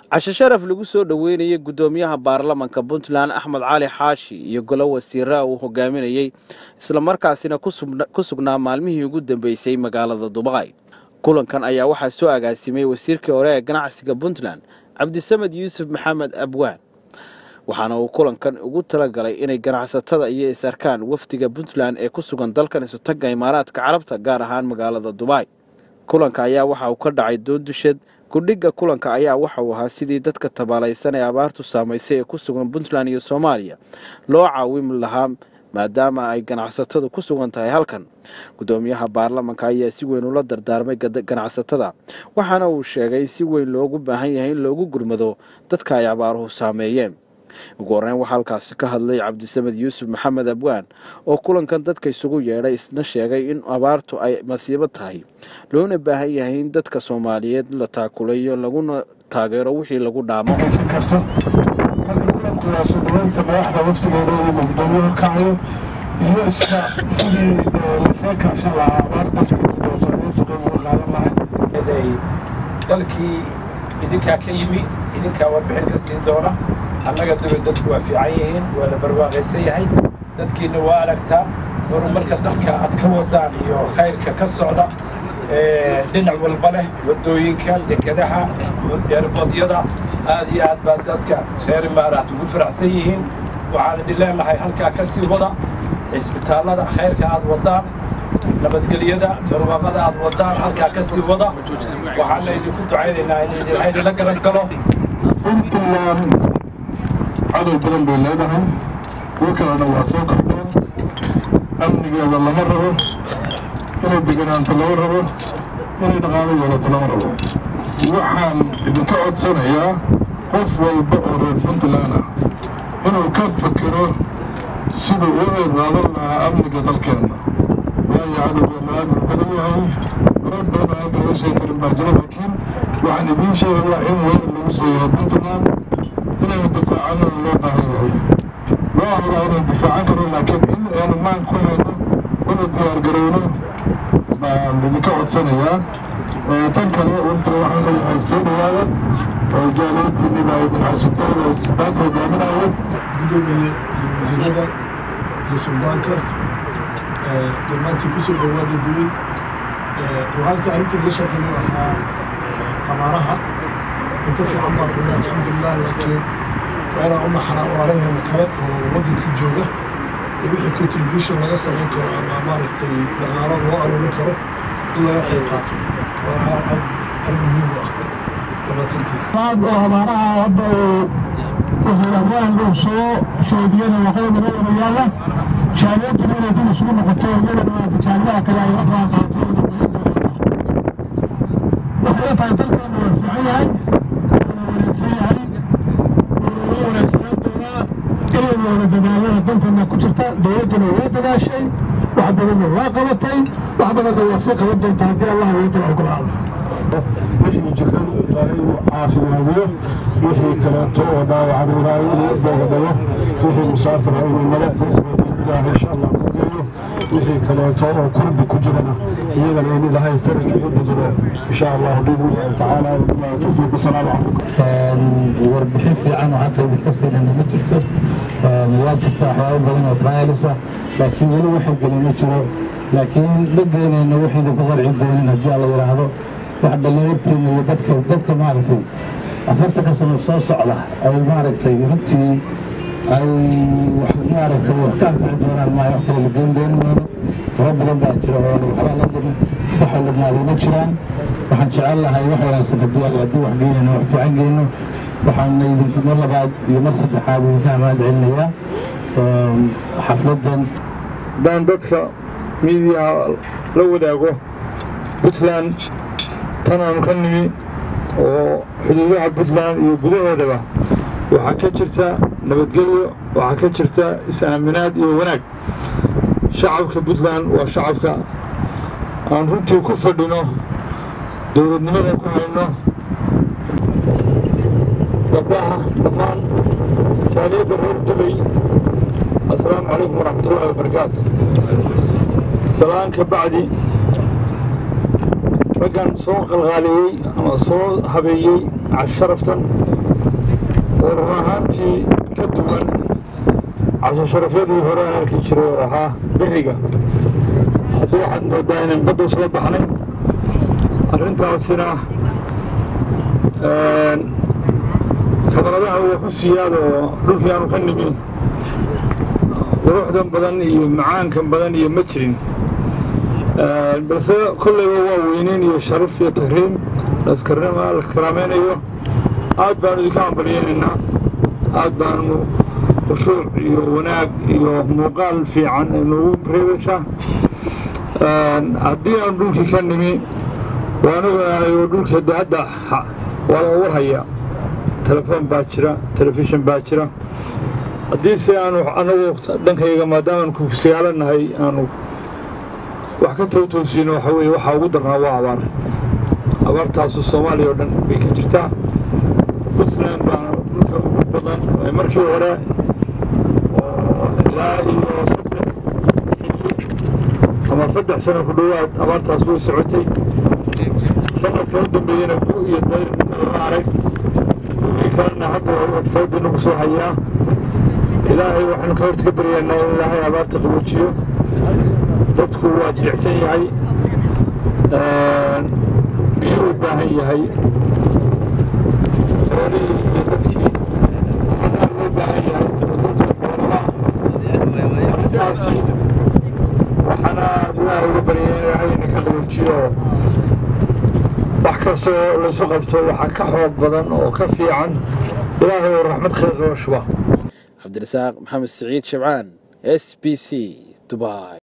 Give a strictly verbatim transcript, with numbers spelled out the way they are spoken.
casho sharaf lagu soo dhaweynayay gudoomiyaha baarlamaanka Puntland Axmed Cali Xaashi iyo golo wasiirada uu hogaaminayay isla markaasina ku sugnaa maalmihii ugu dambeysay magaalada Dubai. Kulankan ayaa waxaa soo agaasimay wasiirkii hore ee ganacsiga Puntland Cabdisamed Yuusuf Maxamed Abwaan, waxaana uu kulankan ugu talagalay inay ganacsatada iyo isarkaan wafdiga Puntland ee ku sugan dalkan isu taga Imaaraadka Carabta gaar ahaan magaalada Dubai. Kulanka ayaa waxa uu ka dhacay doodusheed guddiga kulanka ayaa waxa uu ahaa sidii dadka tabaalaysan ee abaartu saameysay ee ku sugan Puntland iyo Soomaaliya loo caawin lahaa maadaama ay ganacsatadu ku sugan tahay halkan. Gudoomiyaha baarlamaanka ayaa si weyn ula dardaarmay ganacsatada, waxaana uu sheegay si weyn loogu baahan yahay in loogu gurmado dadka ay abaaruhu saameeyeen. ugu horreyn waxaa halkaasi ka hadlay Cabdisamed Yuusuf Maxamed Abwaan oo kulankan dadka isugu yeedhay isna sheegay in abaartu ay masiibo tahay loona baahan yahay in dadka Soomaaliyeed la taakulayo laguna taageero wixii lagu dhaamo. kuwaasoo dhawaynta madaxda waftigeeda iyo gudoomiyaha kacayo iyo iska sidii lasoo kaashan lahaa abaarta qaadan lahay dalkii idinkaa ka yimi idinkaa warbixin ka siin doona. annaga dadku waa fiican yihiin, waa la barwaaqaysan yahay, dadkiina waa aragtaa horumarka dalka aad ka wadaan iyo khayrka ka socda dhinac walba leh, wadooyinka, dekedaha, eerboodyada. aad iyo aad baa dadka reer Imaaraat ugu faraxsan yihiin. waxaan idin leenahay halkaa ka sii wada isbitaallada khayrka aad wadaan, nabadgelyada barwaaqada aad wadaan halkaa ka sii wada. waxaana idinku ducaynaynaa in idin la garan galo. Puntland cadow badan bay leedahay, kuwo kalena waa soo kordheen. amnigeeda lama rabo, inay deganaanto lama rabo, inay dhaqaalo yeelato lama rabo. waxaan idinka codsanayaa qof walba oo reer Puntland ah inuu ka fakero siduu u eebaadan lahaa amniga dalkeenna. waayo cadowgeena aad u badan yahay, marar badan halka laga sheegi karin baa jira. laakiin waxaan idiin sheegayaa in weerar lagu soo yahay Puntland inaynu difaacano loo baahan yahay. waa horaa inaynu difaacan karno, laakiin in aynu maan ku hayno inu diyaargarowno baan idinka codsanayaa. tan kale waftiga waxaan leeyahay soo dhawaada oo jaaliyaddiinni baa idin xasuubtay oo suldaanka hogaaminayo. gudoomiye iyo wasiirada iyo suldaanka dhammaantii ku soo dhawaada Dubai. ruuxaanta arrinta laga shaqeeyo ahaa abaaraha inta fiican baan wadaan alxamdulilah, laakiin waanaa u naxanaa walaalaheena kale oo waddankii jooga ee wixii contribution laga samayn karo ama maaragtay dhaqaalo loo aruurin karo in laga qayb qaato. waa aad arrin muhiim u ah. بعض أخبارها وضعوا وخلافات وصو شهدين وقيد نور رياضة شهدين تنين يتم سلوم قطوة يلد وكتابها كلا يوقع قاطوة وحياتها تلك أنه فعيها ونسيها ونسيها إلي وندناها دمت أنها كترتا دولتنا ويدنا شيء وحبنا من واقبتين وحبنا من الوثيقة ودن تهدي الله ويتبع القرآن. wixii jiran ilaahay uu caafimaadiyo, wixii kaleeto oo dhaawacan ilaahay uu boogadayo, wixii musaafir inuu nala ilaahay insha allah ku geeyo, wixii kaleeto oo kurbi ku jirana iyagana in ilaahay faraj ugu bedelo insha allah biidnillahi tacaala. wabillahi tawfiiq. assalaamu calaykum. warbixin fiican oo hadda idinka siinayna ma jirto. waa jirta waxyaabo badan oo trialisa, laakiin weli waxay gelin ma jiro. laakiin ma geenayno wixii idinku qarci doonin haddii alla yidhaahdo. wax dhalinyarteena iyo dadka dadka maaragtay afartanka sano soo socda ay maaragtay runtii ay wax maaragtay wax ka anfici doonaan maayo, wax kale la geen dooni maayo. wara badan baa jira oo waxbaa la dhimin, waxay ladnaaday ma jiraan. waxaan jecel lahay wax wanaagsan haddii haddii wax geynayno wax fiican geyno. waxaana idinku mar labaad iyo mar saddexaad idinka amaad celinayaa xafladan. haddaan dadka miidiyaha la wadaago Puntland tanaan ka nimi oo xuduudaha Puntland iyo gudaheedaba waxaa ka jirta nabadgelyo, waxaa ka jirta is-aaminaad iyo wanaag. shacabka Puntland waa shacabka aan runtii ku fadhino, dowladnimada ku hayno. gabdhaha dhammaan jaaliyadda reer Dubai, assalaamu calaykum waraxmatullaahi wabarakaatu. salaan ka bacdi raggan soo qalqaaliyey ama soo habeeyey casharaftan ورهانتي كدوان عشان شرفيتي هراء الكتير ها بهيجا هذا واحد دائما بدو صوب بحني أرنتا السنة كبرنا هو كسيادة روح يا مكنمي وروح دم بدني معان كم بدني مترين بس كل هو وينين يشرف يا تكريم أذكرنا مع الكرامين أيوه عاد بانو ذكان برييننا عاد بانو خشوع وناق مقال في عن إنه بريوسة عدي أن دولك كنمي وأنا دولك هدا ولا وهي تلفون باكرة تلفزيون باكرة عدي سي أنا أنا وقت دنك هيجا ما دام كوك سيالنا هي أنا وحكته توسين وحوي وحاودرنا وعوار عوار تاسو الصومالي ودن بيكجرتا بسلام بدن مركي وراء لا يصدق أما صدق سنة كلها أمرت أسوي سعودي سنة كردم بينا كوي الدير المعرك وكان حتى الصوت نفس حياه إلهي وحنا كورت كبري أن إلهي أبارت قبوتشيو تدخل واجرع سيعي بيو باهي هاي ولي يدفكي وحنا إلهي وبريين عينك قبوتشيو وحكسو لسقبتو وحكا حوق بدن وكفي عن إلهي ورحمة خير وشبه. عبد الرزاق محمد سعيد شبعان إس بي سي دبي.